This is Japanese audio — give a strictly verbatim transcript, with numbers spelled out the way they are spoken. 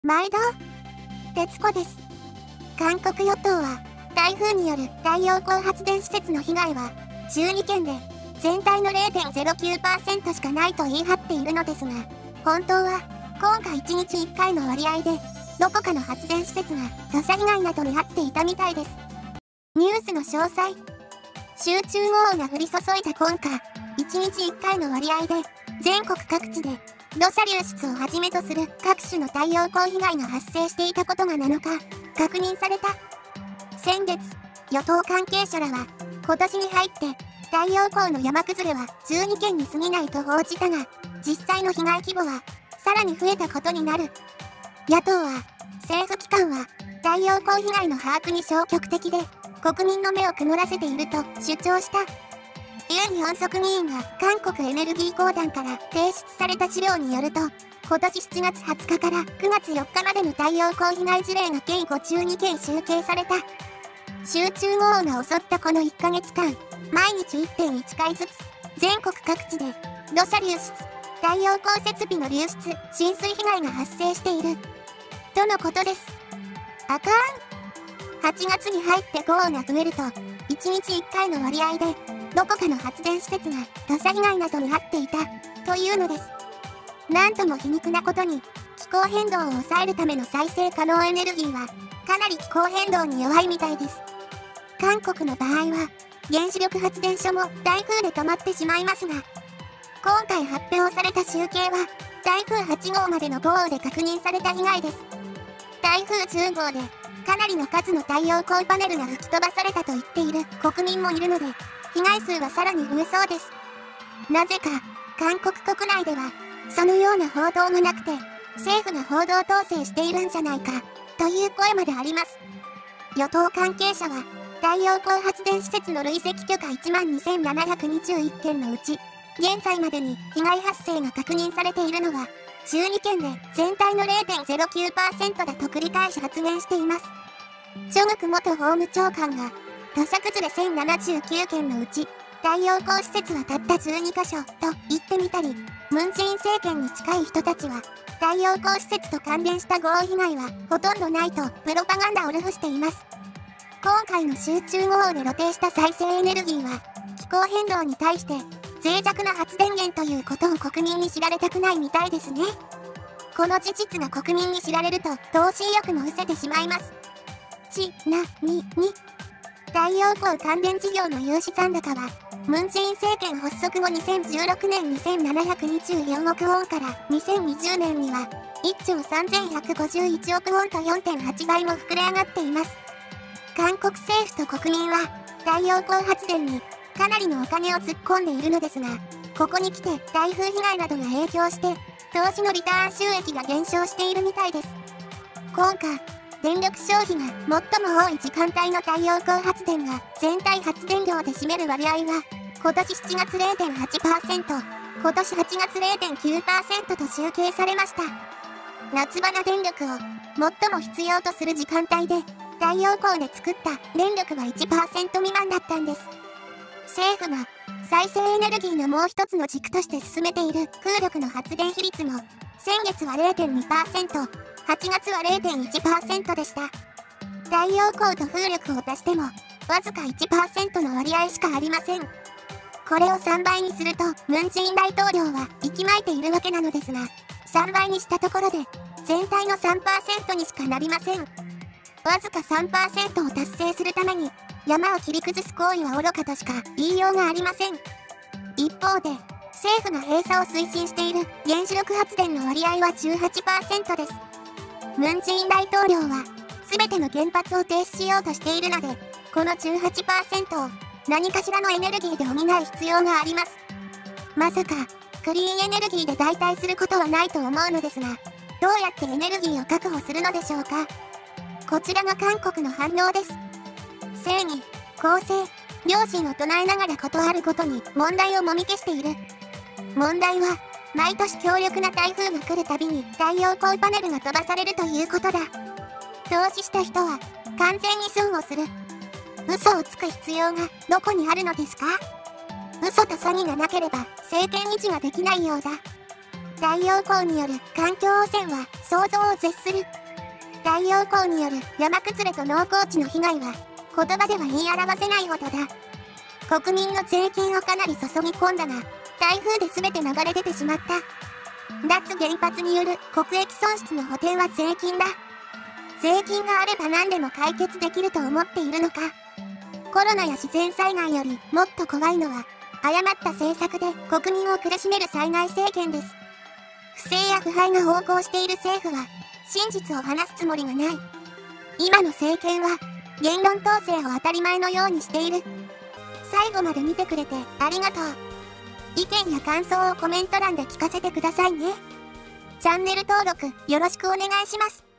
毎度徹子です。韓国与党は台風による太陽光発電施設の被害はじゅうにけんで全体の ゼロてんゼロきゅうパーセント しかないと言い張っているのですが、本当は今回いちにちいっかいの割合でどこかの発電施設が土砂被害などに遭っていたみたいです。ニュースの詳細。集中豪雨が降り注いだ今夏、いちにちいっかいの割合で全国各地で土砂流出をはじめとする各種の太陽光被害が発生していたことがなのか確認された。先月、与党関係者らは今年に入って太陽光の山崩れはじゅうにけんに過ぎないと報じたが、実際の被害規模はさらに増えたことになる。野党は、政府機関は太陽光被害の把握に消極的で国民の目を曇らせていると主張した。ユン・ヒョンソク議員が韓国エネルギー公団から提出された資料によると、今年しちがつはつかからくがつよっかまでの太陽光被害事例が計ごじゅうにけん集計された。集中豪雨が襲ったこのいっかげつかん、毎日 いってんいちかいずつ、全国各地で土砂流出、太陽光設備の流出、浸水被害が発生している。とのことです。あかん。はちがつに入って豪雨が増えると、いちにちいっかいの割合で、どこかの発電施設が土砂被害などに遭っていた、というのです。なんとも皮肉なことに、気候変動を抑えるための再生可能エネルギーは、かなり気候変動に弱いみたいです。韓国の場合は、原子力発電所も台風で止まってしまいますが、今回発表された集計は、台風はちごうまでの豪雨で確認された被害です。台風じゅうごうで、かなりの数の太陽光パネルが吹き飛ばされたと言っている国民もいるので、被害数はさらに増えそうです。なぜか、韓国国内では、そのような報道がなくて、政府が報道統制しているんじゃないか、という声まであります。与党関係者は、太陽光発電施設の累積許可いちまんにせんななひゃくにじゅういっけんのうち、現在までに被害発生が確認されているのは、じゅうにけんで全体の ゼロてんゼロきゅうパーセント だと繰り返し発言しています。チョ・グク元法務長官が、土砂崩れせんななじゅうきゅうけんのうち、太陽光施設はたったじゅうにかしょと言ってみたり、ムン・ジェイン政権に近い人たちは、太陽光施設と関連した豪雨被害はほとんどないとプロパガンダを流布しています。今回の集中豪雨で露呈した再生エネルギーは、気候変動に対して脆弱な発電源ということを国民に知られたくないみたいですね。この事実が国民に知られると投資意欲も失せてしまいます。ちなみに、太陽光関連事業の融資残高は、ムン・ジェイン政権発足後にせんじゅうろくねんにせんななひゃくにじゅうよんおくウォンからにせんにじゅうねんにはいっちょうさんぜんひゃくごじゅういちおくウォンと よんてんはちばいも膨れ上がっています。韓国政府と国民は太陽光発電にかなりのお金を突っ込んでいるのですが、ここに来て台風被害などが影響して投資のリターン収益が減少しているみたいです。今夏、電力消費が最も多い時間帯の太陽光発電が全体発電量で占める割合は今年しちがつ ゼロてんはちパーセント、今年はちがつ ゼロてんきゅうパーセント と集計されました。夏場の電力を最も必要とする時間帯で太陽光で作った電力は いちパーセント 未満だったんです。政府が再生エネルギーのもう一つの軸として進めている風力の発電比率も先月は ゼロてんにパーセント、はちがつは ゼロてんいちパーセント でした。太陽光と風力を足してもわずか いちパーセント の割合しかありません。これをさんばいにするとムン・ジェイン大統領は息巻いているわけなのですが、さんばいにしたところで全体の さんパーセント にしかなりません。わずか さんパーセント を達成するために山を切り崩す行為は愚かとしか言いようがありません。一方で政府が閉鎖を推進している原子力発電の割合は じゅうはちパーセント です。ムン・ジェイン大統領は全ての原発を停止しようとしているので、この じゅうはちパーセント を何かしらのエネルギーで補う必要があります。まさかクリーンエネルギーで代替することはないと思うのですが、どうやってエネルギーを確保するのでしょうか。こちらが韓国の反応です。正義、公正、良心を唱えながらことあるごとに問題をもみ消している。問題は毎年強力な台風が来るたびに太陽光パネルが飛ばされるということだ。投資した人は完全に損をする。嘘をつく必要がどこにあるのですか？嘘と詐欺がなければ政権維持ができないようだ。 太陽光による環境汚染は想像を絶する。太陽光による山崩れと農耕地の被害は言葉では言い表せないほどだ。国民の税金をかなり注ぎ込んだが、台風で全て流れ出てしまった。脱原発による国益損失の補填は税金だ。税金があれば何でも解決できると思っているのか。コロナや自然災害よりもっと怖いのは、誤った政策で国民を苦しめる災害政権です。不正や腐敗が横行している政府は、真実を話すつもりがない。今の政権は、言論統制を当たり前のようにしている。最後まで見てくれてありがとう。意見や感想をコメント欄で聞かせてくださいね。チャンネル登録よろしくお願いします。